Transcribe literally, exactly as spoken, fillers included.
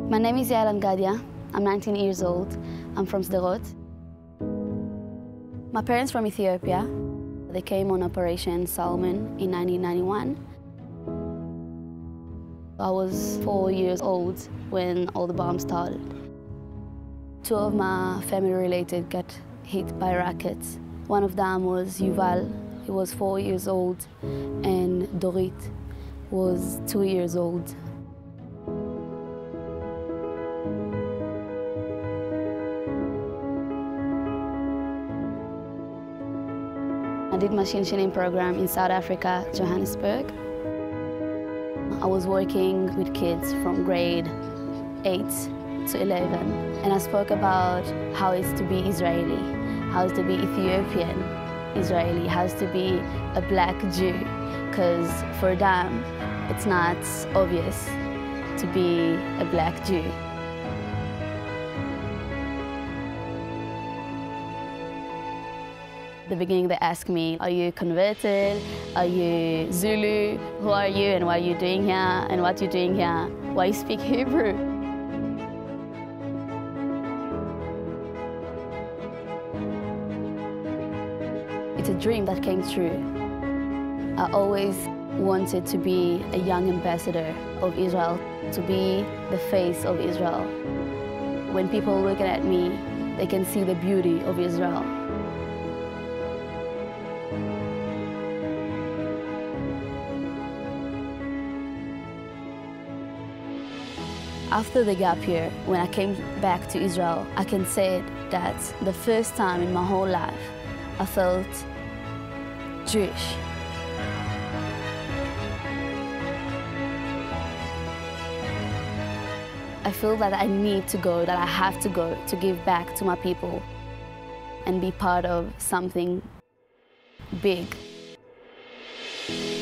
My name is Yael Angadia. I'm nineteen years old. I'm from Sderot. My parents from Ethiopia. They came on Operation Salmon in nineteen ninety-one. I was four years old when all the bombs started. Two of my family related got hit by rockets. One of them was Yuval, he was four years old, and Dorit was two years old. I did my Shinshinim program in South Africa, Johannesburg. I was working with kids from grade eight to eleven, and I spoke about how it's to be Israeli, how it's to be Ethiopian Israeli, how it's to be a black Jew, because for them, it's not obvious to be a black Jew. At the beginning, they asked me, are you converted? Are you Zulu? Who are you and what are you doing here? And what are you doing here? Why you speak Hebrew? It's a dream that came true. I always wanted to be a young ambassador of Israel, to be the face of Israel. When people look at me, they can see the beauty of Israel. After the gap year, when I came back to Israel, I can say that the first time in my whole life, I felt Jewish. I feel that I need to go, that I have to go to give back to my people and be part of something big.